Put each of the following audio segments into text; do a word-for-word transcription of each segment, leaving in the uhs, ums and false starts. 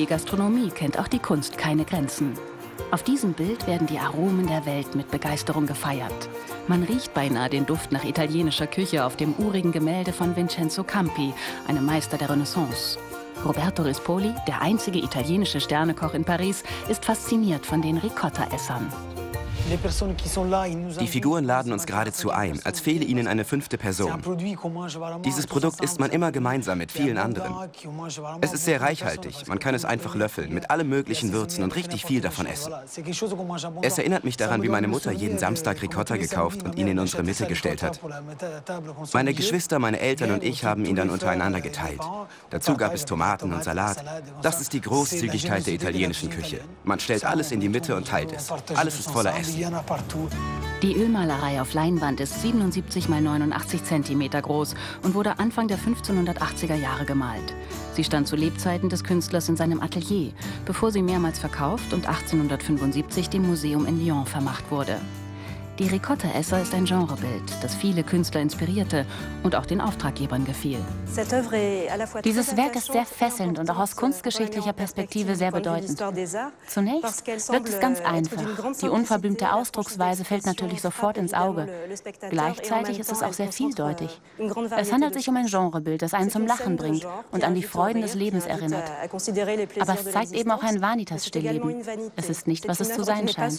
die Gastronomie kennt auch die Kunst keine Grenzen. Auf diesem Bild werden die Aromen der Welt mit Begeisterung gefeiert. Man riecht beinahe den Duft nach italienischer Küche auf dem urigen Gemälde von Vincenzo Campi, einem Meister der Renaissance. Roberto Rispoli, der einzige italienische Sternekoch in Paris, ist fasziniert von den Ricotta-Essern. Die Figuren laden uns geradezu ein, als fehle ihnen eine fünfte Person. Dieses Produkt isst man immer gemeinsam mit vielen anderen. Es ist sehr reichhaltig, man kann es einfach löffeln, mit allen möglichen Würzen und richtig viel davon essen. Es erinnert mich daran, wie meine Mutter jeden Samstag Ricotta gekauft und ihn in unsere Mitte gestellt hat. Meine Geschwister, meine Eltern und ich haben ihn dann untereinander geteilt. Dazu gab es Tomaten und Salat. Das ist die Großzügigkeit der italienischen Küche. Man stellt alles in die Mitte und teilt es. Alles ist voller Essen. Die Ölmalerei auf Leinwand ist siebenundsiebzig mal neunundachtzig Zentimeter groß und wurde Anfang der fünfzehnhundertachtziger Jahre gemalt. Sie stand zu Lebzeiten des Künstlers in seinem Atelier, bevor sie mehrmals verkauft und achtzehnhundertfünfundsiebzig dem Museum in Lyon vermacht wurde. Die Ricotta-Esser ist ein Genrebild, das viele Künstler inspirierte und auch den Auftraggebern gefiel. Dieses Werk ist sehr fesselnd und auch aus kunstgeschichtlicher Perspektive sehr bedeutend. Zunächst wirkt es ganz einfach. Die unverblümte Ausdrucksweise fällt natürlich sofort ins Auge. Gleichzeitig ist es auch sehr vieldeutig. Es handelt sich um ein Genrebild, das einen zum Lachen bringt und an die Freuden des Lebens erinnert. Aber es zeigt eben auch ein Vanitas-Stillleben. Es ist nicht, was es zu sein scheint.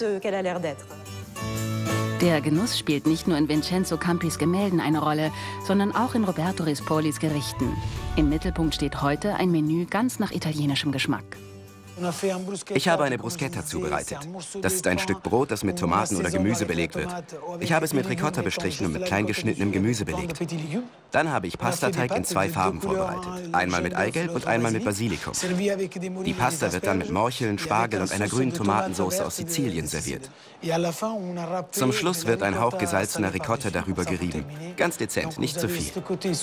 Der Genuss spielt nicht nur in Vincenzo Campis Gemälden eine Rolle, sondern auch in Roberto Rispolis Gerichten. Im Mittelpunkt steht heute ein Menü ganz nach italienischem Geschmack. Ich habe eine Bruschetta zubereitet. Das ist ein Stück Brot, das mit Tomaten oder Gemüse belegt wird. Ich habe es mit Ricotta bestrichen und mit klein geschnittenem Gemüse belegt. Dann habe ich Pastateig in zwei Farben vorbereitet. Einmal mit Eigelb und einmal mit Basilikum. Die Pasta wird dann mit Morcheln, Spargel und einer grünen Tomatensauce aus Sizilien serviert. Zum Schluss wird ein Hauch gesalzener Ricotta darüber gerieben. Ganz dezent, nicht zu viel.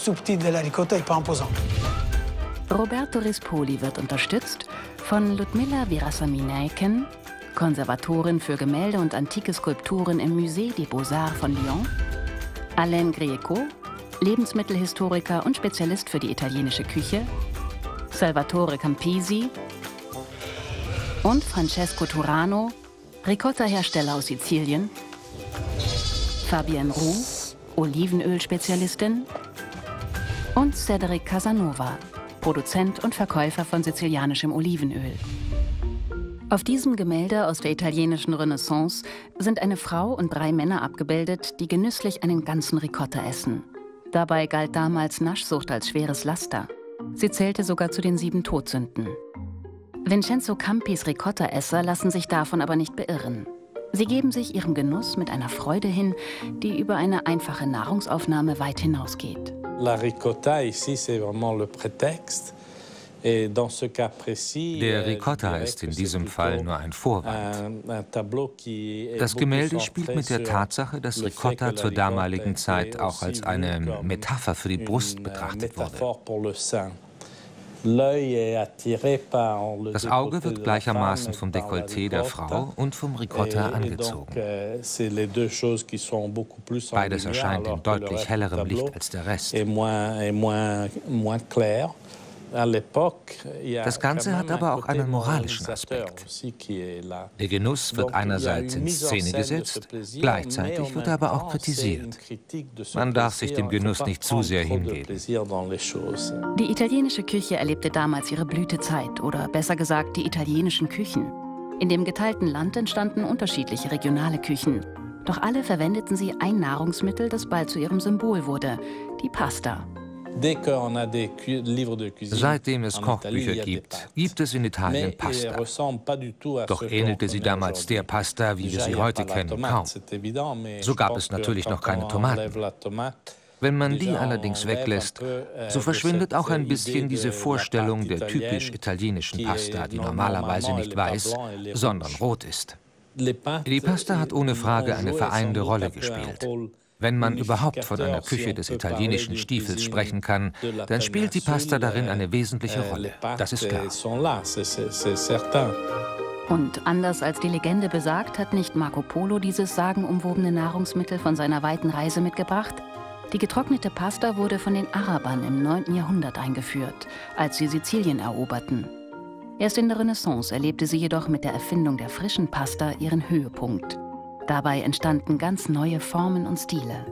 Roberto Rispoli wird unterstützt von Ludmila Verasaminaiken, Konservatorin für Gemälde und antike Skulpturen im Musée des Beaux-Arts von Lyon, Alain Grieco, Lebensmittelhistoriker und Spezialist für die italienische Küche, Salvatore Campisi und Francesco Turano, Ricotta-Hersteller aus Sizilien, Fabienne Roux, Olivenölspezialistin und Cedric Casanova, Produzent und Verkäufer von sizilianischem Olivenöl. Auf diesem Gemälde aus der italienischen Renaissance sind eine Frau und drei Männer abgebildet, die genüsslich einen ganzen Ricotta essen. Dabei galt damals Naschsucht als schweres Laster. Sie zählte sogar zu den sieben Todsünden. Vincenzo Campis Ricotta-Esser lassen sich davon aber nicht beirren. Sie geben sich ihrem Genuss mit einer Freude hin, die über eine einfache Nahrungsaufnahme weit hinausgeht. La ricotta ici, c'est vraiment le prétexte. Der Ricotta ist in diesem Fall nur ein Vorwand. Das Gemälde spielt mit der Tatsache, dass Ricotta zur damaligen Zeit auch als eine Metapher für die Brust betrachtet wurde. Das Auge wird gleichermaßen vom Dekolleté der Frau und vom Ricotta angezogen. Beides erscheint in deutlich hellerem Licht als der Rest. Das Ganze hat aber auch einen moralischen Aspekt. Der Genuss wird einerseits in Szene gesetzt, gleichzeitig wird er aber auch kritisiert. Man darf sich dem Genuss nicht zu sehr hingeben. Die italienische Küche erlebte damals ihre Blütezeit, oder besser gesagt die italienischen Küchen. In dem geteilten Land entstanden unterschiedliche regionale Küchen. Doch alle verwendeten sie ein Nahrungsmittel, das bald zu ihrem Symbol wurde: die Pasta. Seitdem es Kochbücher gibt, gibt es in Italien Pasta. Doch ähnelte sie damals der Pasta, wie wir sie heute kennen, kaum. So gab es natürlich noch keine Tomaten. Wenn man die allerdings weglässt, so verschwindet auch ein bisschen diese Vorstellung der typisch italienischen Pasta, die normalerweise nicht weiß, sondern rot ist. Die Pasta hat ohne Frage eine vereinende Rolle gespielt. Wenn man überhaupt von einer Küche des italienischen Stiefels sprechen kann, dann spielt die Pasta darin eine wesentliche Rolle. Das ist klar. Und anders als die Legende besagt, hat nicht Marco Polo dieses sagenumwobene Nahrungsmittel von seiner weiten Reise mitgebracht. Die getrocknete Pasta wurde von den Arabern im neunten Jahrhundert eingeführt, als sie Sizilien eroberten. Erst in der Renaissance erlebte sie jedoch mit der Erfindung der frischen Pasta ihren Höhepunkt. Dabei entstanden ganz neue Formen und Stile.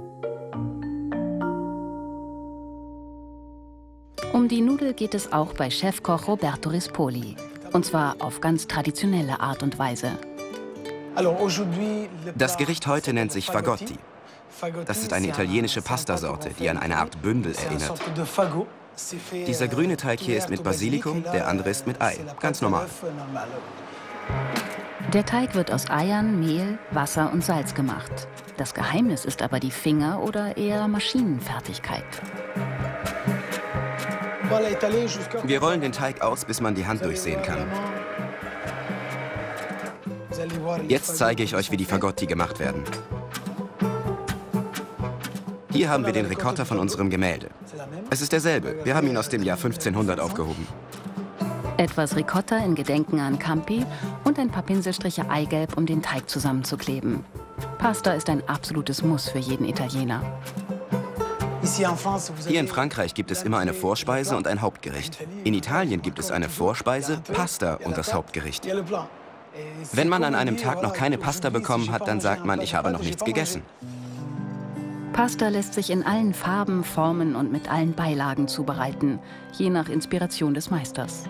Um die Nudel geht es auch bei Chefkoch Roberto Rispoli. Und zwar auf ganz traditionelle Art und Weise. Das Gericht heute nennt sich Fagotti. Das ist eine italienische Pastasorte, die an eine Art Bündel erinnert. Dieser grüne Teig hier ist mit Basilikum, der andere ist mit Ei. Ganz normal. Der Teig wird aus Eiern, Mehl, Wasser und Salz gemacht. Das Geheimnis ist aber die Finger- oder eher Maschinenfertigkeit. Wir rollen den Teig aus, bis man die Hand durchsehen kann. Jetzt zeige ich euch, wie die Fagotti gemacht werden. Hier haben wir den Ricotta von unserem Gemälde. Es ist derselbe. Wir haben ihn aus dem Jahr fünfzehnhundert aufgehoben. Etwas Ricotta in Gedenken an Campi und ein paar Pinselstriche Eigelb, um den Teig zusammenzukleben. Pasta ist ein absolutes Muss für jeden Italiener. Hier in Frankreich gibt es immer eine Vorspeise und ein Hauptgericht. In Italien gibt es eine Vorspeise, Pasta und das Hauptgericht. Wenn man an einem Tag noch keine Pasta bekommen hat, dann sagt man, ich habe noch nichts gegessen. Pasta lässt sich in allen Farben, Formen und mit allen Beilagen zubereiten, je nach Inspiration des Meisters.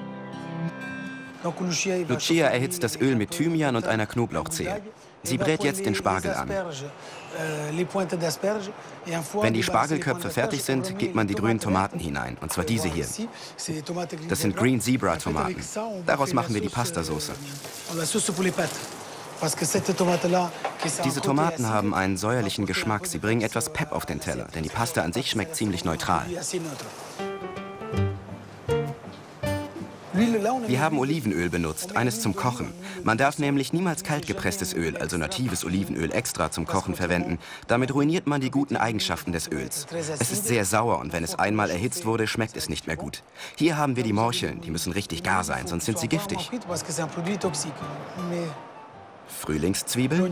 Lucia erhitzt das Öl mit Thymian und einer Knoblauchzehe. Sie brät jetzt den Spargel an. Wenn die Spargelköpfe fertig sind, gibt man die grünen Tomaten hinein, und zwar diese hier. Das sind Green Zebra Tomaten. Daraus machen wir die Pastasauce. Diese Tomaten haben einen säuerlichen Geschmack. Sie bringen etwas Pep auf den Teller, denn die Pasta an sich schmeckt ziemlich neutral. Wir haben Olivenöl benutzt, eines zum Kochen. Man darf nämlich niemals kaltgepresstes Öl, also natives Olivenöl, extra zum Kochen verwenden. Damit ruiniert man die guten Eigenschaften des Öls. Es ist sehr sauer und wenn es einmal erhitzt wurde, schmeckt es nicht mehr gut. Hier haben wir die Morcheln, die müssen richtig gar sein, sonst sind sie giftig. Frühlingszwiebel.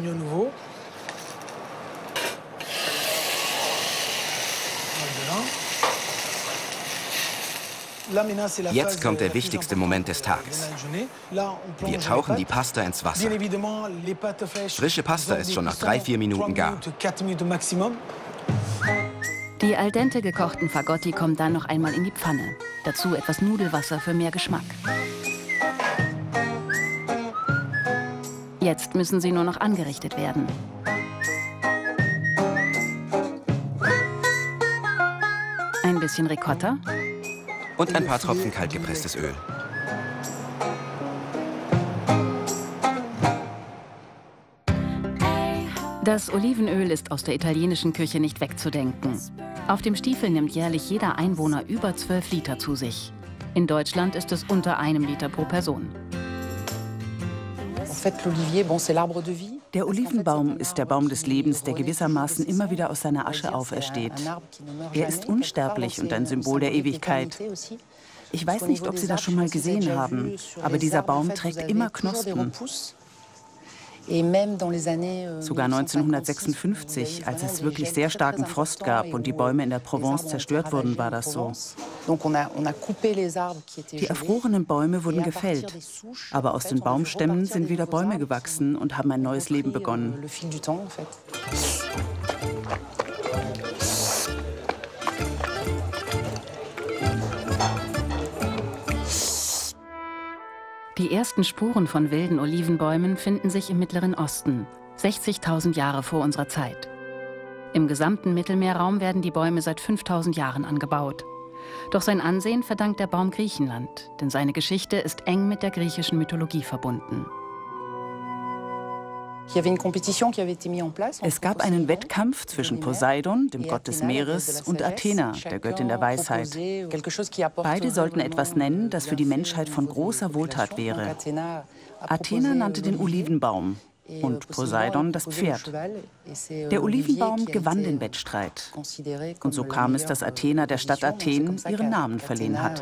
Jetzt kommt der wichtigste Moment des Tages. Wir tauchen die Pasta ins Wasser. Frische Pasta ist schon nach drei, vier Minuten gar. Die al dente gekochten Fagotti kommen dann noch einmal in die Pfanne. Dazu etwas Nudelwasser für mehr Geschmack. Jetzt müssen sie nur noch angerichtet werden. Ein bisschen Ricotta. Und ein paar Tropfen kaltgepresstes Öl. Das Olivenöl ist aus der italienischen Küche nicht wegzudenken. Auf dem Stiefel nimmt jährlich jeder Einwohner über zwölf Liter zu sich. In Deutschland ist es unter einem Liter pro Person. Der Olivenbaum ist der Baum des Lebens, der gewissermaßen immer wieder aus seiner Asche aufersteht. Er ist unsterblich und ein Symbol der Ewigkeit. Ich weiß nicht, ob Sie das schon mal gesehen haben, aber dieser Baum trägt immer Knospen. Sogar neunzehnhundertsechsundfünfzig, als es wirklich sehr starken Frost gab und die Bäume in der Provence zerstört wurden, war das so. Die erfrorenen Bäume wurden gefällt, aber aus den Baumstämmen sind wieder Bäume gewachsen und haben ein neues Leben begonnen. Die ersten Spuren von wilden Olivenbäumen finden sich im Mittleren Osten, sechzigtausend Jahre vor unserer Zeit. Im gesamten Mittelmeerraum werden die Bäume seit fünftausend Jahren angebaut. Doch sein Ansehen verdankt der Baum Griechenland, denn seine Geschichte ist eng mit der griechischen Mythologie verbunden. Es gab einen Wettkampf zwischen Poseidon, dem Gott des Meeres, und Athena, der Göttin der Weisheit. Beide sollten etwas nennen, das für die Menschheit von großer Wohltat wäre. Athena nannte den Olivenbaum und Poseidon das Pferd. Der Olivenbaum gewann den Wettstreit. Und so kam es, dass Athena der Stadt Athen ihren Namen verliehen hat.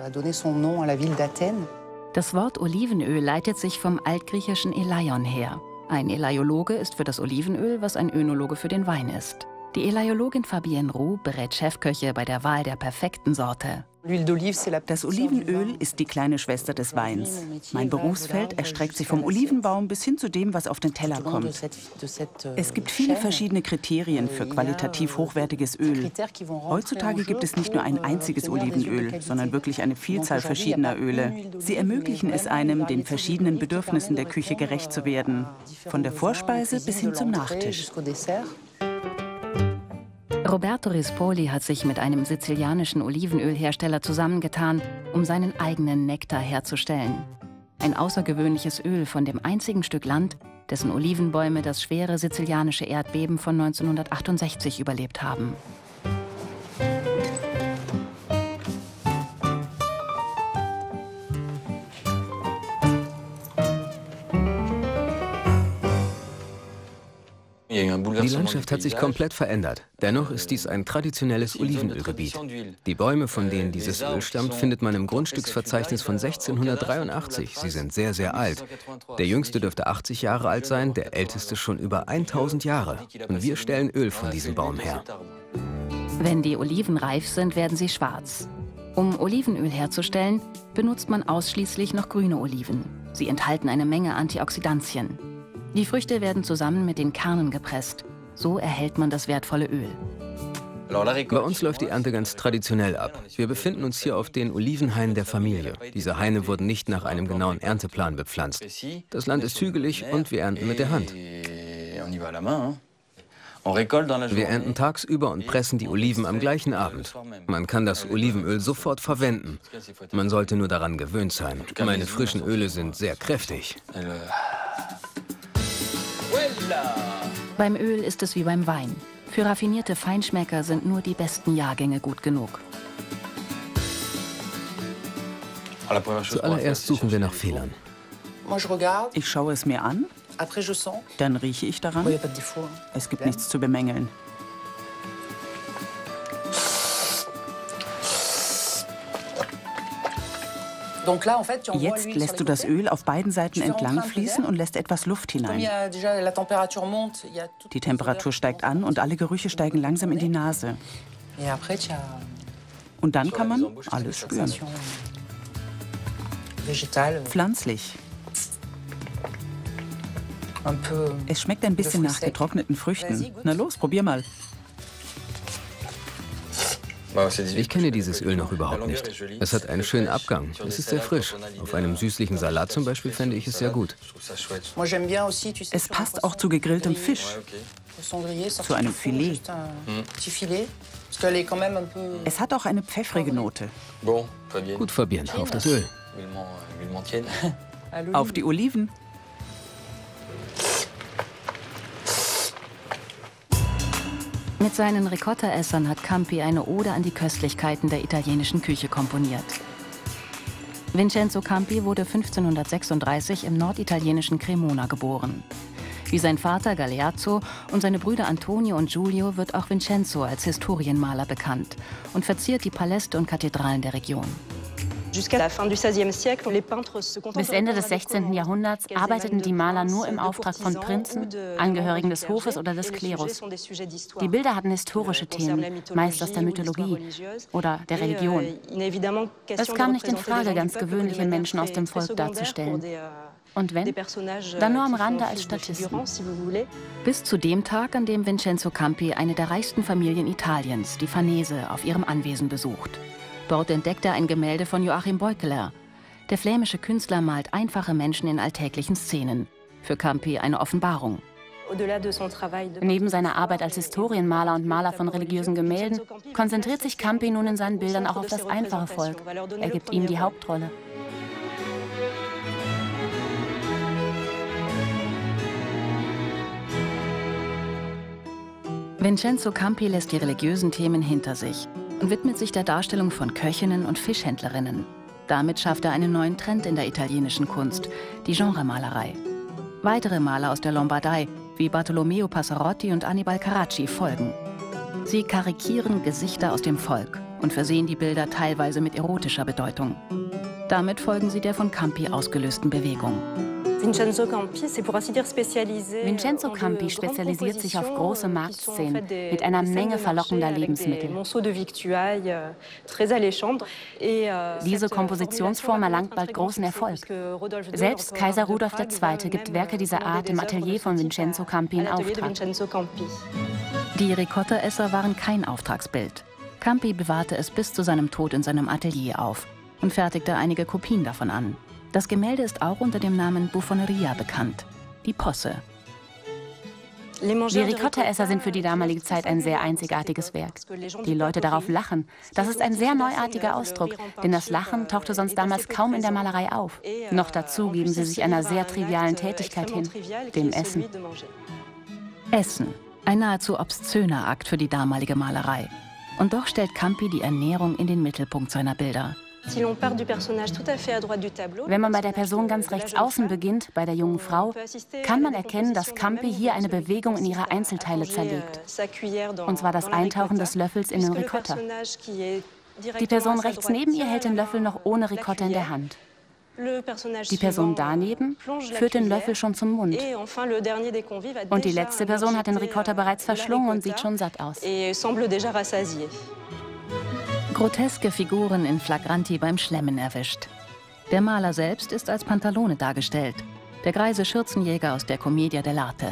Das Wort Olivenöl leitet sich vom altgriechischen Elaion her. Ein Elaiologe ist für das Olivenöl, was ein Önologe für den Wein ist. Die Elaiologin Fabienne Roux berät Chefköche bei der Wahl der perfekten Sorte. Das Olivenöl ist die kleine Schwester des Weins. Mein Berufsfeld erstreckt sich vom Olivenbaum bis hin zu dem, was auf den Teller kommt. Es gibt viele verschiedene Kriterien für qualitativ hochwertiges Öl. Heutzutage gibt es nicht nur ein einziges Olivenöl, sondern wirklich eine Vielzahl verschiedener Öle. Sie ermöglichen es einem, den verschiedenen Bedürfnissen der Küche gerecht zu werden. Von der Vorspeise bis hin zum Nachtisch. Roberto Rispoli hat sich mit einem sizilianischen Olivenölhersteller zusammengetan, um seinen eigenen Nektar herzustellen. Ein außergewöhnliches Öl von dem einzigen Stück Land, dessen Olivenbäume das schwere sizilianische Erdbeben von neunzehnhundertachtundsechzig überlebt haben. Die Landschaft hat sich komplett verändert. Dennoch ist dies ein traditionelles Olivenölgebiet. Die Bäume, von denen dieses Öl stammt, findet man im Grundstücksverzeichnis von sechzehnhundertdreiundachtzig. Sie sind sehr, sehr alt. Der jüngste dürfte achtzig Jahre alt sein, der älteste schon über tausend Jahre. Und wir stellen Öl von diesem Baum her. Wenn die Oliven reif sind, werden sie schwarz. Um Olivenöl herzustellen, benutzt man ausschließlich noch grüne Oliven. Sie enthalten eine Menge Antioxidantien. Die Früchte werden zusammen mit den Kernen gepresst. So erhält man das wertvolle Öl. Bei uns läuft die Ernte ganz traditionell ab. Wir befinden uns hier auf den Olivenhainen der Familie. Diese Haine wurden nicht nach einem genauen Ernteplan bepflanzt. Das Land ist hügelig und wir ernten mit der Hand. Wir ernten tagsüber und pressen die Oliven am gleichen Abend. Man kann das Olivenöl sofort verwenden. Man sollte nur daran gewöhnt sein. Meine frischen Öle sind sehr kräftig. Beim Öl ist es wie beim Wein. Für raffinierte Feinschmecker sind nur die besten Jahrgänge gut genug. Zuallererst suchen wir nach Fehlern. Ich schaue es mir an, dann rieche ich daran. Es gibt nichts zu bemängeln. Jetzt lässt du das Öl auf beiden Seiten entlang fließen und lässt etwas Luft hinein. Die Temperatur steigt an und alle Gerüche steigen langsam in die Nase. Und dann kann man alles spüren. Pflanzlich. Es schmeckt ein bisschen nach getrockneten Früchten. Na los, probier mal. Ich kenne dieses Öl noch überhaupt nicht. Es hat einen schönen Abgang. Es ist sehr frisch. Auf einem süßlichen Salat zum Beispiel fände ich es sehr gut. Es passt auch zu gegrilltem Fisch. Zu einem Filet. Es hat auch eine pfeffrige Note. Gut, Fabienne, auf das Öl. Auf die Oliven. Mit seinen Ricotta-Essern hat Campi eine Ode an die Köstlichkeiten der italienischen Küche komponiert. Vincenzo Campi wurde fünfzehnhundertsechsunddreißig im norditalienischen Cremona geboren. Wie sein Vater Galeazzo und seine Brüder Antonio und Giulio wird auch Vincenzo als Historienmaler bekannt und verziert die Paläste und Kathedralen der Region. Bis Ende des sechzehnten Jahrhunderts arbeiteten die Maler nur im Auftrag von Prinzen, Angehörigen des Hofes oder des Klerus. Die Bilder hatten historische Themen, meist aus der Mythologie oder der Religion. Es kam nicht in Frage, ganz gewöhnliche Menschen aus dem Volk darzustellen. Und wenn, dann nur am Rande als Statisten. Bis zu dem Tag, an dem Vincenzo Campi eine der reichsten Familien Italiens, die Farnese, auf ihrem Anwesen besucht. Dort entdeckt er ein Gemälde von Joachim Beukeler. Der flämische Künstler malt einfache Menschen in alltäglichen Szenen. Für Campi eine Offenbarung. Neben seiner Arbeit als Historienmaler und Maler von religiösen Gemälden konzentriert sich Campi nun in seinen Bildern auch auf das einfache Volk. Er gibt ihm die Hauptrolle. Vincenzo Campi lässt die religiösen Themen hinter sich und widmet sich der Darstellung von Köchinnen und Fischhändlerinnen. Damit schafft er einen neuen Trend in der italienischen Kunst, die Genremalerei. Weitere Maler aus der Lombardei, wie Bartolomeo Passarotti und Annibal Carracci, folgen. Sie karikieren Gesichter aus dem Volk und versehen die Bilder teilweise mit erotischer Bedeutung. Damit folgen sie der von Campi ausgelösten Bewegung. Vincenzo Campi spezialisiert sich auf große Marktszenen mit einer Menge verlockender Lebensmittel. Diese Kompositionsform erlangt bald großen Erfolg. Selbst Kaiser Rudolf der Zweite gibt Werke dieser Art im Atelier von Vincenzo Campi in Auftrag. Die Ricotta-Esser waren kein Auftragsbild. Campi bewahrte es bis zu seinem Tod in seinem Atelier auf und fertigte einige Kopien davon an. Das Gemälde ist auch unter dem Namen Buffoneria bekannt, die Posse. Die Ricotta-Esser sind für die damalige Zeit ein sehr einzigartiges Werk. Die Leute darauf lachen. Das ist ein sehr neuartiger Ausdruck, denn das Lachen tauchte sonst damals kaum in der Malerei auf. Noch dazu geben sie sich einer sehr trivialen Tätigkeit hin, dem Essen. Essen, ein nahezu obszöner Akt für die damalige Malerei. Und doch stellt Campi die Ernährung in den Mittelpunkt seiner Bilder. Wenn man bei der Person ganz rechts außen beginnt, bei der jungen Frau, kann man erkennen, dass Campi hier eine Bewegung in ihre Einzelteile zerlegt. Und zwar das Eintauchen des Löffels in den Ricotta. Die Person rechts neben ihr hält den Löffel noch ohne Ricotta in der Hand. Die Person daneben führt den Löffel schon zum Mund. Und die letzte Person hat den Ricotta bereits verschlungen und sieht schon satt aus. Groteske Figuren in Flagranti beim Schlemmen erwischt. Der Maler selbst ist als Pantalone dargestellt, der greise Schürzenjäger aus der Commedia dell'arte.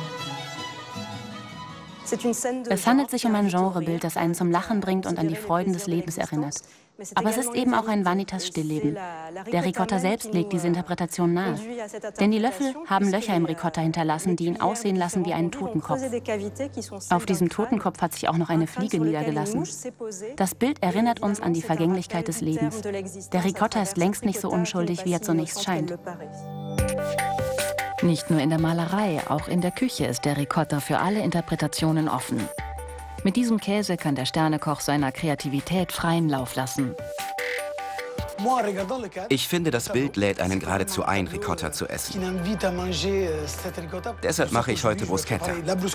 Es handelt sich um ein Genrebild, das einen zum Lachen bringt und an die Freuden des Lebens erinnert. Aber es ist eben auch ein Vanitas-Stillleben. Der Ricotta selbst legt diese Interpretation nahe. Denn die Löffel haben Löcher im Ricotta hinterlassen, die ihn aussehen lassen wie einen Totenkopf. Auf diesem Totenkopf hat sich auch noch eine Fliege niedergelassen. Das Bild erinnert uns an die Vergänglichkeit des Lebens. Der Ricotta ist längst nicht so unschuldig, wie er zunächst scheint. Nicht nur in der Malerei, auch in der Küche ist der Ricotta für alle Interpretationen offen. Mit diesem Käse kann der Sternekoch seiner Kreativität freien Lauf lassen. Ich finde, das Bild lädt einen geradezu ein, Ricotta zu essen. Deshalb mache ich heute Bruschetta.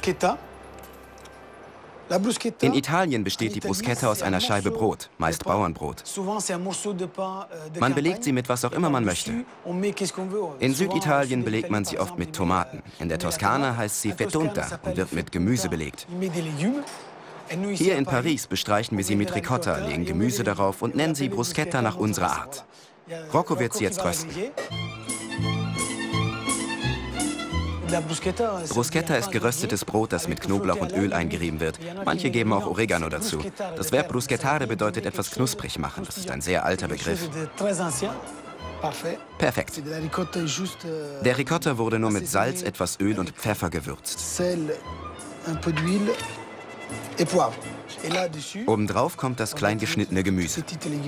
In Italien besteht die Bruschetta aus einer Scheibe Brot, meist Bauernbrot. Man belegt sie mit was auch immer man möchte. In Süditalien belegt man sie oft mit Tomaten. In der Toskana heißt sie fettunta und wird mit Gemüse belegt. Hier in Paris bestreichen wir sie mit Ricotta, legen Gemüse darauf und nennen sie Bruschetta nach unserer Art. Rocco wird sie jetzt rösten. Bruschetta ist geröstetes Brot, das mit Knoblauch und Öl eingerieben wird. Manche geben auch Oregano dazu. Das Verb bruschettare bedeutet etwas knusprig machen. Das ist ein sehr alter Begriff. Perfekt. Der Ricotta wurde nur mit Salz, etwas Öl und Pfeffer gewürzt. Obendrauf kommt das klein geschnittene Gemüse.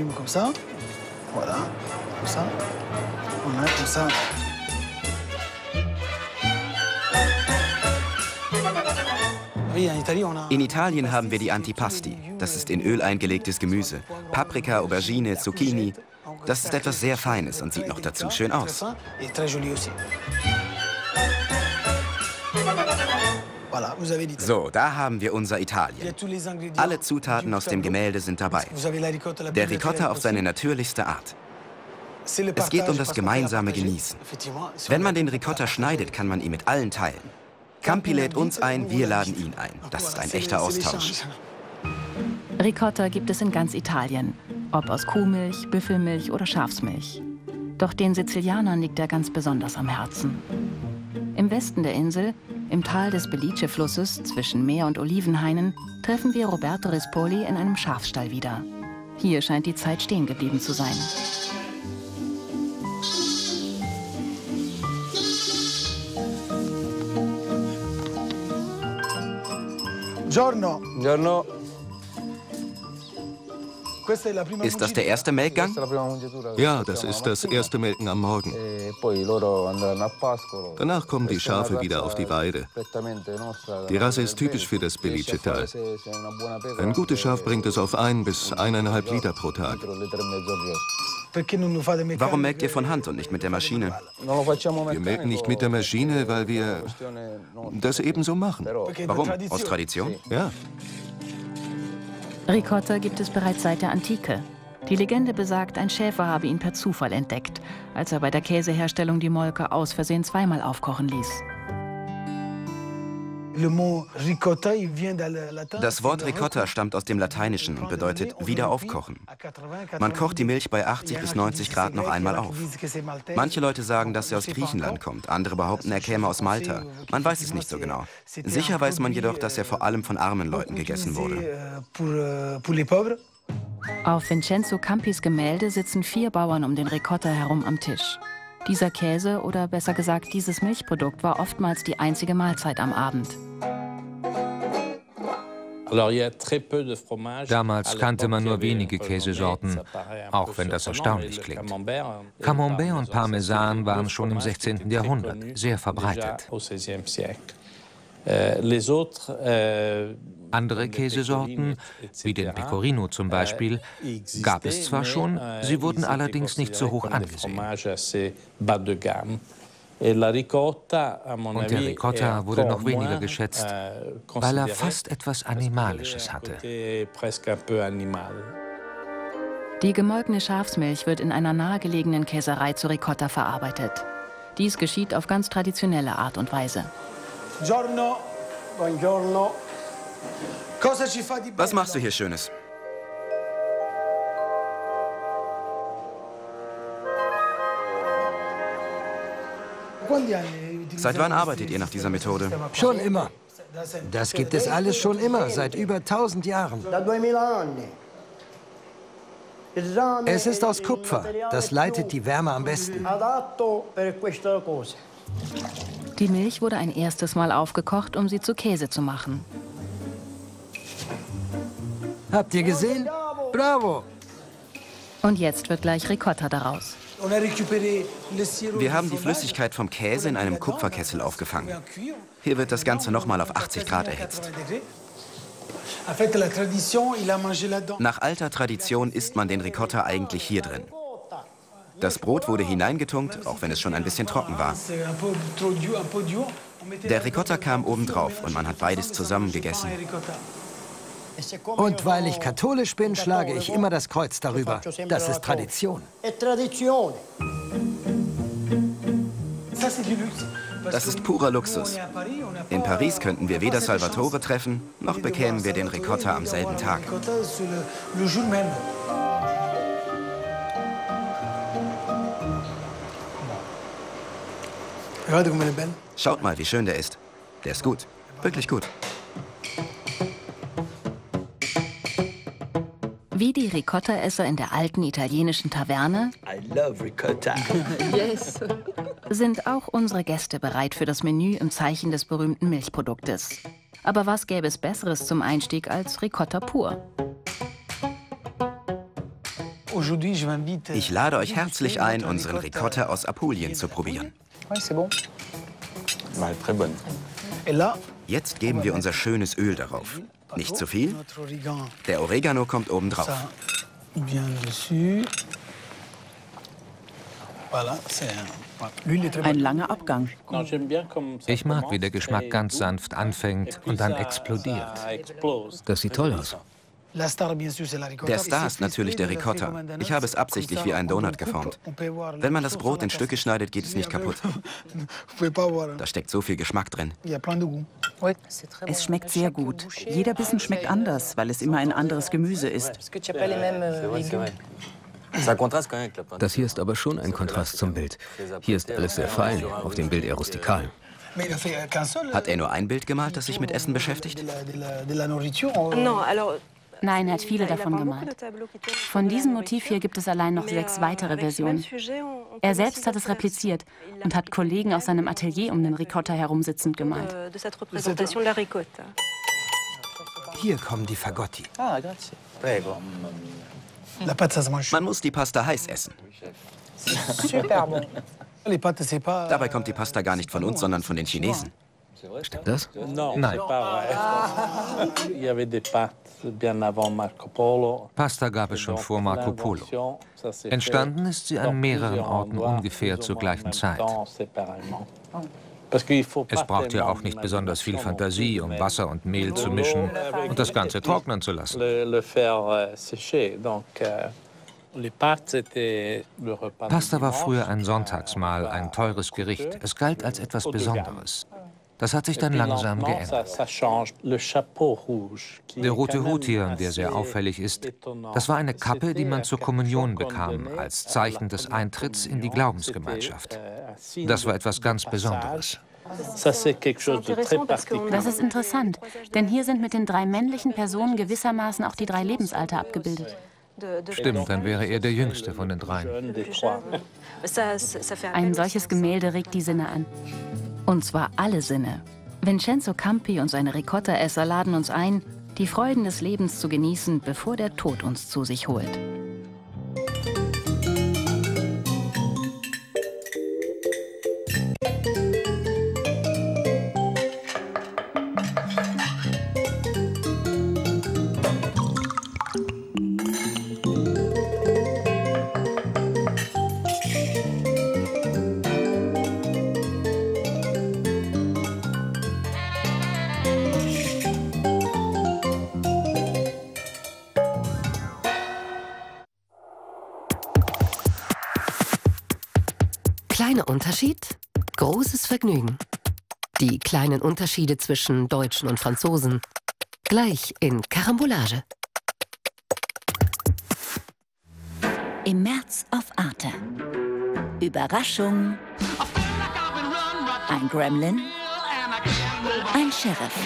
In Italien haben wir die Antipasti. Das ist in Öl eingelegtes Gemüse. Paprika, Aubergine, Zucchini. Das ist etwas sehr Feines und sieht noch dazu schön aus. So, da haben wir unser Italien. Alle Zutaten aus dem Gemälde sind dabei. Der Ricotta auf seine natürlichste Art. Es geht um das gemeinsame Genießen. Wenn man den Ricotta schneidet, kann man ihn mit allen teilen. Campi lädt uns ein, wir laden ihn ein. Das ist ein echter Austausch. Ricotta gibt es in ganz Italien, ob aus Kuhmilch, Büffelmilch oder Schafsmilch. Doch den Sizilianern liegt er ganz besonders am Herzen. Im Westen der Insel, im Tal des Belice-Flusses zwischen Meer und Olivenhainen, treffen wir Roberto Rispoli in einem Schafsstall wieder. Hier scheint die Zeit stehen geblieben zu sein. Buongiorno. Buongiorno. Ist das der erste Melkgang? Ja, das ist das erste Melken am Morgen. Danach kommen die Schafe wieder auf die Weide. Die Rasse ist typisch für das Belice-Tal. Ein gutes Schaf bringt es auf ein bis eineinhalb Liter pro Tag. Warum melkt ihr von Hand und nicht mit der Maschine? Wir melken nicht mit der Maschine, weil wir das ebenso machen. Warum? Aus Tradition? Ja. Ricotta gibt es bereits seit der Antike. Die Legende besagt, ein Schäfer habe ihn per Zufall entdeckt, als er bei der Käseherstellung die Molke aus Versehen zweimal aufkochen ließ. Das Wort Ricotta stammt aus dem Lateinischen und bedeutet wieder aufkochen. Man kocht die Milch bei achtzig bis neunzig Grad noch einmal auf. Manche Leute sagen, dass er aus Griechenland kommt, andere behaupten, er käme aus Malta. Man weiß es nicht so genau. Sicher weiß man jedoch, dass er vor allem von armen Leuten gegessen wurde. Auf Vincenzo Campis Gemälde sitzen vier Bauern um den Ricotta herum am Tisch. Dieser Käse, oder besser gesagt dieses Milchprodukt, war oftmals die einzige Mahlzeit am Abend. Damals kannte man nur wenige Käsesorten, auch wenn das erstaunlich klingt. Camembert und Parmesan waren schon im sechzehnten Jahrhundert sehr verbreitet. Andere Käsesorten, wie den Pecorino zum Beispiel, gab es zwar schon, sie wurden allerdings nicht so hoch angesehen. Und der Ricotta wurde noch weniger geschätzt, weil er fast etwas Animalisches hatte. Die gemolkene Schafsmilch wird in einer nahegelegenen Käserei zu Ricotta verarbeitet. Dies geschieht auf ganz traditionelle Art und Weise. Was machst du hier Schönes? Seit wann arbeitet ihr nach dieser Methode? Schon immer. Das gibt es alles schon immer, seit über tausend Jahren. Es ist aus Kupfer. Das leitet die Wärme am besten. Die Milch wurde ein erstes Mal aufgekocht, um sie zu Käse zu machen. Habt ihr gesehen? Bravo! Und jetzt wird gleich Ricotta daraus. Wir haben die Flüssigkeit vom Käse in einem Kupferkessel aufgefangen. Hier wird das Ganze nochmal auf achtzig Grad erhitzt. Nach alter Tradition isst man den Ricotta eigentlich hier drin. Das Brot wurde hineingetunkt, auch wenn es schon ein bisschen trocken war. Der Ricotta kam obendrauf und man hat beides zusammen gegessen. Und weil ich katholisch bin, schlage ich immer das Kreuz darüber. Das ist Tradition. Das ist purer Luxus. In Paris könnten wir weder Salvatore treffen, noch bekämen wir den Ricotta am selben Tag. Schaut mal, wie schön der ist. Der ist gut. Wirklich gut. Wie die Ricotta-Esser in der alten italienischen Taverne I love ricotta. Yes. Sind auch unsere Gäste bereit für das Menü im Zeichen des berühmten Milchproduktes. Aber was gäbe es Besseres zum Einstieg als Ricotta pur? Ich lade euch herzlich ein, unseren Ricotta aus Apulien zu probieren. Jetzt geben wir unser schönes Öl darauf. Nicht zu viel. Der Oregano kommt oben drauf. Ein langer Abgang. Ich mag, wie der Geschmack ganz sanft anfängt und dann explodiert. Das sieht toll aus. Der Star ist natürlich der Ricotta. Ich habe es absichtlich wie einen Donut geformt. Wenn man das Brot in Stücke schneidet, geht es nicht kaputt. Da steckt so viel Geschmack drin. Es schmeckt sehr gut. Jeder Bissen schmeckt anders, weil es immer ein anderes Gemüse ist. Das hier ist aber schon ein Kontrast zum Bild. Hier ist alles sehr fein, auf dem Bild eher rustikal. Hat er nur ein Bild gemalt, das sich mit Essen beschäftigt? Nein, er hat viele davon gemalt. Von diesem Motiv hier gibt es allein noch sechs weitere Versionen. Er selbst hat es repliziert und hat Kollegen aus seinem Atelier um den Ricotta herumsitzend gemalt. Hier kommen die Fagotti. Man muss die Pasta heiß essen. Dabei kommt die Pasta gar nicht von uns, sondern von den Chinesen. Stimmt das? Nein. Pasta gab es schon vor Marco Polo. Entstanden ist sie an mehreren Orten ungefähr zur gleichen Zeit. Es braucht ja auch nicht besonders viel Fantasie, um Wasser und Mehl zu mischen und das Ganze trocknen zu lassen. Pasta war früher ein Sonntagsmahl, ein teures Gericht. Es galt als etwas Besonderes. Das hat sich dann langsam geändert. Der rote Hut hier, der sehr auffällig ist, das war eine Kappe, die man zur Kommunion bekam, als Zeichen des Eintritts in die Glaubensgemeinschaft. Das war etwas ganz Besonderes. Das ist interessant, denn hier sind mit den drei männlichen Personen gewissermaßen auch die drei Lebensalter abgebildet. Stimmt, dann wäre er der Jüngste von den dreien. Ein solches Gemälde regt die Sinne an. Und zwar alle Sinne. Vincenzo Campi und seine Ricotta-Esser laden uns ein, die Freuden des Lebens zu genießen, bevor der Tod uns zu sich holt. Kleiner Unterschied, großes Vergnügen. Die kleinen Unterschiede zwischen Deutschen und Franzosen. Gleich in Karambolage. Im März auf Arte. Überraschung. Ein Gremlin. Ein Sheriff.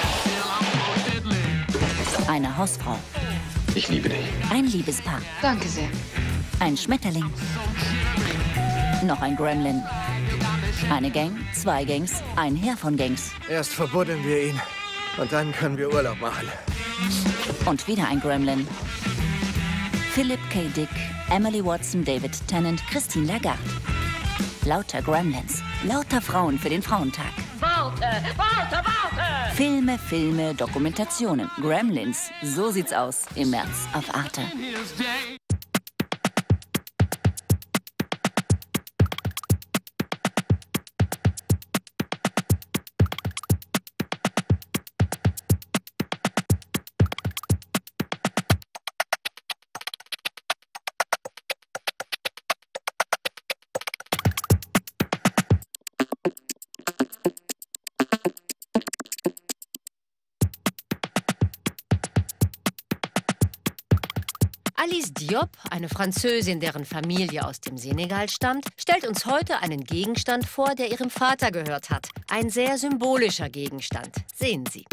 Eine Hausfrau. Ich liebe dich. Ein Liebespaar. Danke sehr. Ein Schmetterling. Noch ein Gremlin. Eine Gang, zwei Gangs, ein Heer von Gangs. Erst verbuddeln wir ihn und dann können wir Urlaub machen. Und wieder ein Gremlin. Philip K. Dick, Emily Watson, David Tennant, Christine Lagarde. Lauter Gremlins, lauter Frauen für den Frauentag. Warte, warte, warte! Filme, Filme, Dokumentationen. Gremlins, so sieht's aus im März auf Arte. Alice Diop, eine Französin, deren Familie aus dem Senegal stammt, stellt uns heute einen Gegenstand vor, der ihrem Vater gehört hat. Ein sehr symbolischer Gegenstand. Sehen Sie.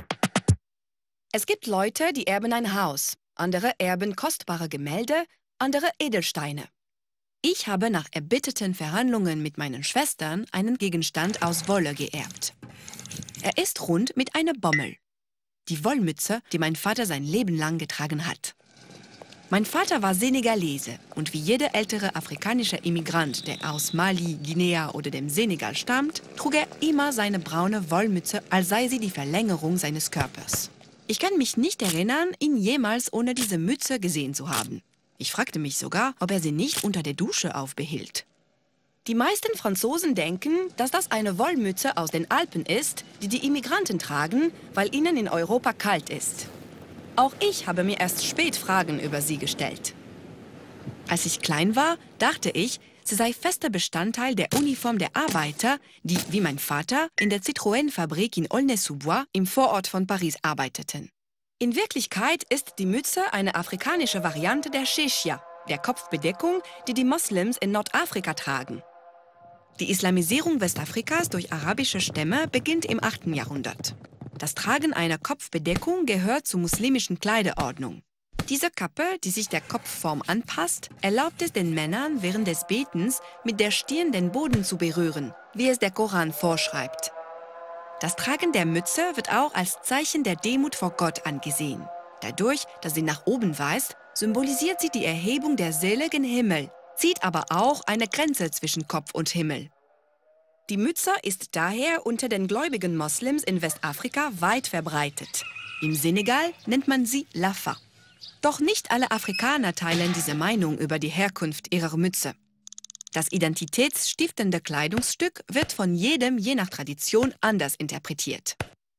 Es gibt Leute, die erben ein Haus. Andere erben kostbare Gemälde, andere Edelsteine. Ich habe nach erbitterten Verhandlungen mit meinen Schwestern einen Gegenstand aus Wolle geerbt. Er ist rund mit einer Bommel. Die Wollmütze, die mein Vater sein Leben lang getragen hat. Mein Vater war Senegalese und wie jeder ältere afrikanische Immigrant, der aus Mali, Guinea oder dem Senegal stammt, trug er immer seine braune Wollmütze, als sei sie die Verlängerung seines Körpers. Ich kann mich nicht erinnern, ihn jemals ohne diese Mütze gesehen zu haben. Ich fragte mich sogar, ob er sie nicht unter der Dusche aufbehielt. Die meisten Franzosen denken, dass das eine Wollmütze aus den Alpen ist, die die Immigranten tragen, weil ihnen in Europa kalt ist. Auch ich habe mir erst spät Fragen über sie gestellt. Als ich klein war, dachte ich, sie sei fester Bestandteil der Uniform der Arbeiter, die, wie mein Vater, in der Citroën-Fabrik in Aulnay-sous-Bois im Vorort von Paris arbeiteten. In Wirklichkeit ist die Mütze eine afrikanische Variante der Sheshia, der Kopfbedeckung, die die Moslems in Nordafrika tragen. Die Islamisierung Westafrikas durch arabische Stämme beginnt im achten Jahrhundert. Das Tragen einer Kopfbedeckung gehört zur muslimischen Kleiderordnung. Diese Kappe, die sich der Kopfform anpasst, erlaubt es den Männern während des Betens mit der Stirn den Boden zu berühren, wie es der Koran vorschreibt. Das Tragen der Mütze wird auch als Zeichen der Demut vor Gott angesehen. Dadurch, dass sie nach oben weist, symbolisiert sie die Erhebung der Seele gen Himmel, zieht aber auch eine Grenze zwischen Kopf und Himmel. Die Mütze ist daher unter den gläubigen Moslems in Westafrika weit verbreitet. Im Senegal nennt man sie Lafa. Doch nicht alle Afrikaner teilen diese Meinung über die Herkunft ihrer Mütze. Das identitätsstiftende Kleidungsstück wird von jedem je nach Tradition anders interpretiert.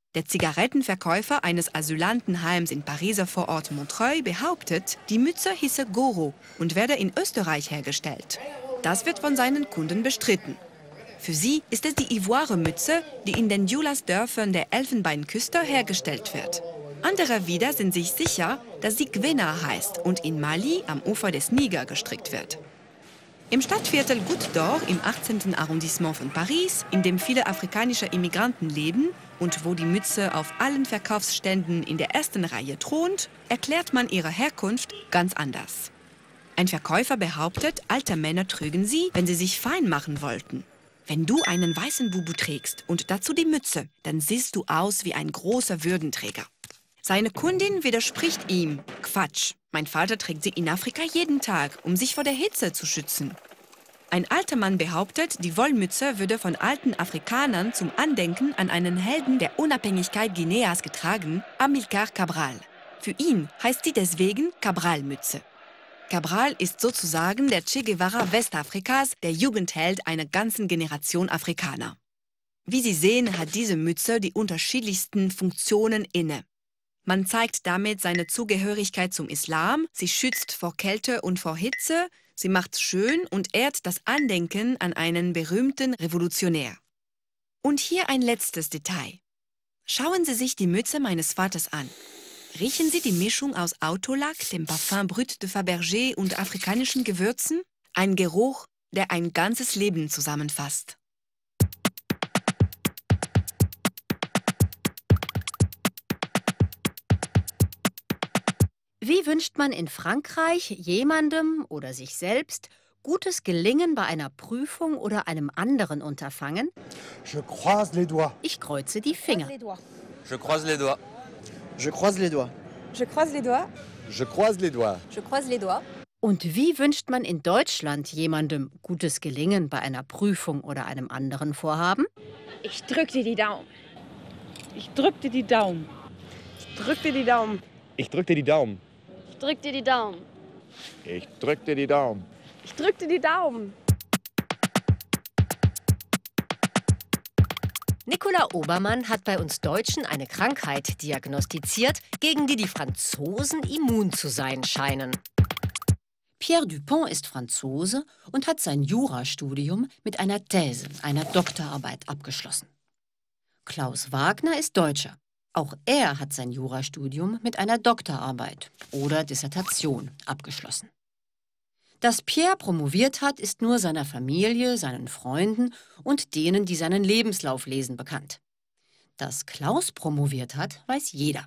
Der Zigarettenverkäufer eines Asylantenheims in Pariser Vorort Montreuil behauptet, die Mütze hieße Goro und werde in Österreich hergestellt. Das wird von seinen Kunden bestritten. Für sie ist es die Ivoire-Mütze, die in den Julas-Dörfern der Elfenbeinküste hergestellt wird. Andere wieder sind sich sicher, dass sie Gwena heißt und in Mali am Ufer des Niger gestrickt wird. Im Stadtviertel Goutte d'Or im achtzehnten Arrondissement von Paris, in dem viele afrikanische Immigranten leben und wo die Mütze auf allen Verkaufsständen in der ersten Reihe thront, erklärt man ihre Herkunft ganz anders. Ein Verkäufer behauptet, alte Männer trügen sie, wenn sie sich fein machen wollten. Wenn du einen weißen Bubu trägst und dazu die Mütze, dann siehst du aus wie ein großer Würdenträger. Seine Kundin widerspricht ihm. Quatsch, mein Vater trägt sie in Afrika jeden Tag, um sich vor der Hitze zu schützen. Ein alter Mann behauptet, die Wollmütze würde von alten Afrikanern zum Andenken an einen Helden der Unabhängigkeit Guineas getragen, Amilcar Cabral. Für ihn heißt sie deswegen Cabral-Mütze. Cabral ist sozusagen der Che Guevara Westafrikas, der Jugendheld einer ganzen Generation Afrikaner. Wie Sie sehen, hat diese Mütze die unterschiedlichsten Funktionen inne. Man zeigt damit seine Zugehörigkeit zum Islam, sie schützt vor Kälte und vor Hitze, sie macht schön und ehrt das Andenken an einen berühmten Revolutionär. Und hier ein letztes Detail. Schauen Sie sich die Mütze meines Vaters an. Riechen Sie die Mischung aus Autolack, dem Parfum Brut de Fabergé und afrikanischen Gewürzen? Ein Geruch, der ein ganzes Leben zusammenfasst. Wie wünscht man in Frankreich jemandem oder sich selbst gutes Gelingen bei einer Prüfung oder einem anderen Unterfangen? Je croise les doigts. Ich kreuze die Finger. Je croise les doigts. Je croise les doigts. Je croise les doigts. Je croise les doigts. Je croise les doigts. Und wie wünscht man in Deutschland jemandem gutes Gelingen bei einer Prüfung oder einem anderen Vorhaben? Ich drück dir die Daumen. Ich drück dir die Daumen. Ich drück dir die Daumen. Ich drück dir die Daumen. Ich drück dir die Daumen. Ich drück dir die Daumen. Ich drück dir die Daumen. Nicola Obermann hat bei uns Deutschen eine Krankheit diagnostiziert, gegen die die Franzosen immun zu sein scheinen. Pierre Dupont ist Franzose und hat sein Jurastudium mit einer These, einer Doktorarbeit, abgeschlossen. Klaus Wagner ist Deutscher. Auch er hat sein Jurastudium mit einer Doktorarbeit oder Dissertation abgeschlossen. Dass Pierre promoviert hat, ist nur seiner Familie, seinen Freunden und denen, die seinen Lebenslauf lesen, bekannt. Dass Klaus promoviert hat, weiß jeder.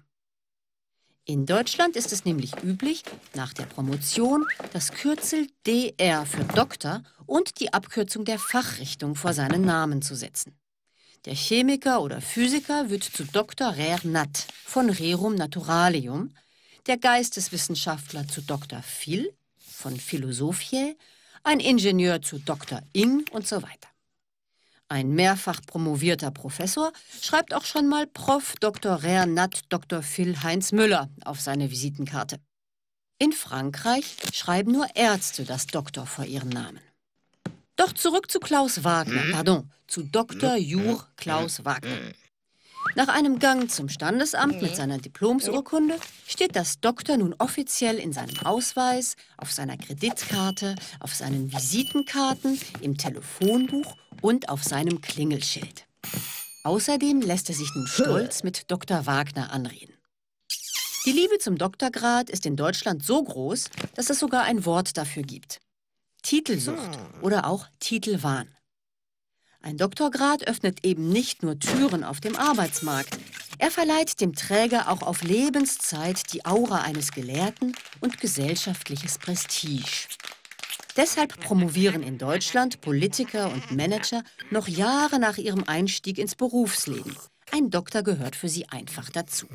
In Deutschland ist es nämlich üblich, nach der Promotion das Kürzel D R für Doktor und die Abkürzung der Fachrichtung vor seinen Namen zu setzen. Der Chemiker oder Physiker wird zu Doktor Rer Nat von Rerum Naturalium, der Geisteswissenschaftler zu Doktor Phil von Philosophiae, ein Ingenieur zu Doktor Ing und so weiter. Ein mehrfach promovierter Professor schreibt auch schon mal Prof Doktor Rer Nat Doktor Phil Heinz Müller auf seine Visitenkarte. In Frankreich schreiben nur Ärzte das Doktor vor ihrem Namen. Doch zurück zu Klaus Wagner, pardon, zu Doktor Jur Klaus Wagner. Nach einem Gang zum Standesamt mit seiner Diplomsurkunde steht das Doktor nun offiziell in seinem Ausweis, auf seiner Kreditkarte, auf seinen Visitenkarten, im Telefonbuch und auf seinem Klingelschild. Außerdem lässt er sich nun stolz mit Doktor Wagner anreden. Die Liebe zum Doktorgrad ist in Deutschland so groß, dass es sogar ein Wort dafür gibt. Titelsucht oder auch Titelwahn. Ein Doktorgrad öffnet eben nicht nur Türen auf dem Arbeitsmarkt. Er verleiht dem Träger auch auf Lebenszeit die Aura eines Gelehrten und gesellschaftliches Prestige. Deshalb promovieren in Deutschland Politiker und Manager noch Jahre nach ihrem Einstieg ins Berufsleben. Ein Doktor gehört für sie einfach dazu.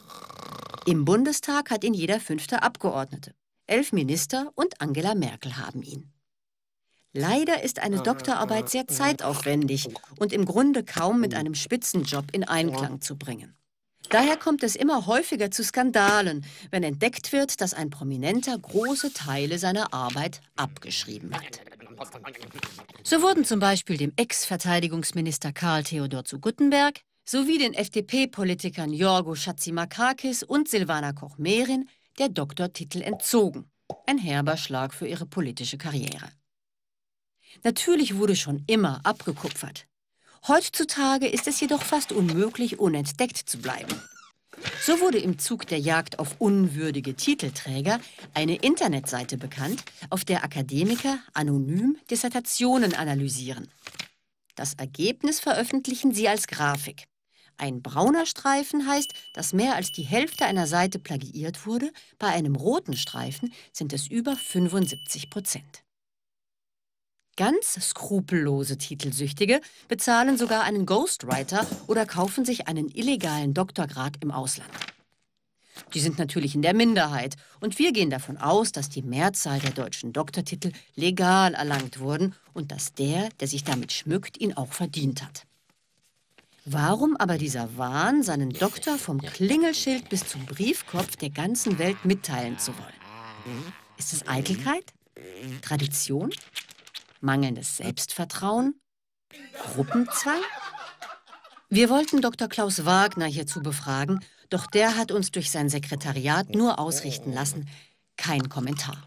Im Bundestag hat ihn jeder fünfte Abgeordnete. Elf Minister und Angela Merkel haben ihn. Leider ist eine Doktorarbeit sehr zeitaufwendig und im Grunde kaum mit einem Spitzenjob in Einklang zu bringen. Daher kommt es immer häufiger zu Skandalen, wenn entdeckt wird, dass ein Prominenter große Teile seiner Arbeit abgeschrieben hat. So wurden zum Beispiel dem Ex-Verteidigungsminister Karl Theodor zu Guttenberg sowie den F D P-Politikern Yorgos Chatzimarkakis und Silvana Koch-Merin der Doktortitel entzogen. Ein herber Schlag für ihre politische Karriere. Natürlich wurde schon immer abgekupfert. Heutzutage ist es jedoch fast unmöglich, unentdeckt zu bleiben. So wurde im Zug der Jagd auf unwürdige Titelträger eine Internetseite bekannt, auf der Akademiker anonym Dissertationen analysieren. Das Ergebnis veröffentlichen sie als Grafik. Ein brauner Streifen heißt, dass mehr als die Hälfte einer Seite plagiiert wurde. Bei einem roten Streifen sind es über fünfundsiebzig Prozent. Ganz skrupellose Titelsüchtige bezahlen sogar einen Ghostwriter oder kaufen sich einen illegalen Doktorgrad im Ausland. Die sind natürlich in der Minderheit und wir gehen davon aus, dass die Mehrzahl der deutschen Doktortitel legal erlangt wurden und dass der, der sich damit schmückt, ihn auch verdient hat. Warum aber dieser Wahn, seinen Doktor vom Klingelschild bis zum Briefkopf der ganzen Welt mitteilen zu wollen? Ist es Eitelkeit? Tradition? Mangelndes Selbstvertrauen? Gruppenzwang? Wir wollten Doktor Klaus Wagner hierzu befragen, doch der hat uns durch sein Sekretariat nur ausrichten lassen, kein Kommentar.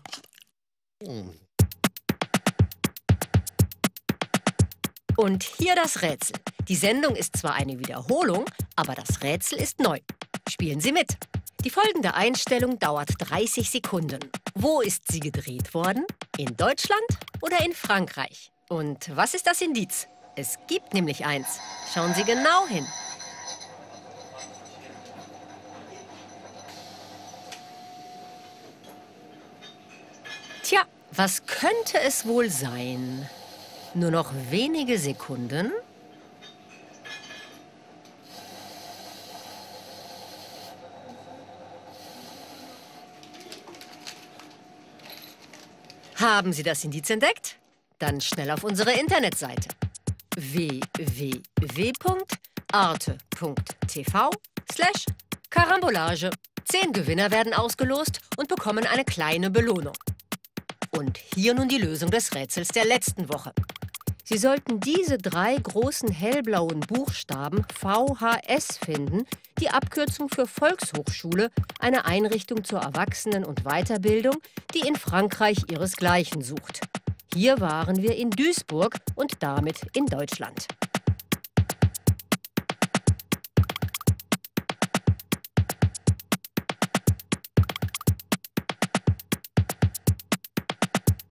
Und hier das Rätsel. Die Sendung ist zwar eine Wiederholung, aber das Rätsel ist neu. Spielen Sie mit. Die folgende Einstellung dauert dreißig Sekunden. Wo ist sie gedreht worden? In Deutschland oder in Frankreich? Und was ist das Indiz? Es gibt nämlich eins. Schauen Sie genau hin. Tja, was könnte es wohl sein? Nur noch wenige Sekunden. Haben Sie das Indiz entdeckt? Dann schnell auf unsere Internetseite w w w punkt arte punkt t v slash Karambolage. Zehn Gewinner werden ausgelost und bekommen eine kleine Belohnung. Und hier nun die Lösung des Rätsels der letzten Woche. Sie sollten diese drei großen hellblauen Buchstaben V H S finden, die Abkürzung für Volkshochschule, eine Einrichtung zur Erwachsenen- und Weiterbildung, die in Frankreich ihresgleichen sucht. Hier waren wir in Duisburg und damit in Deutschland.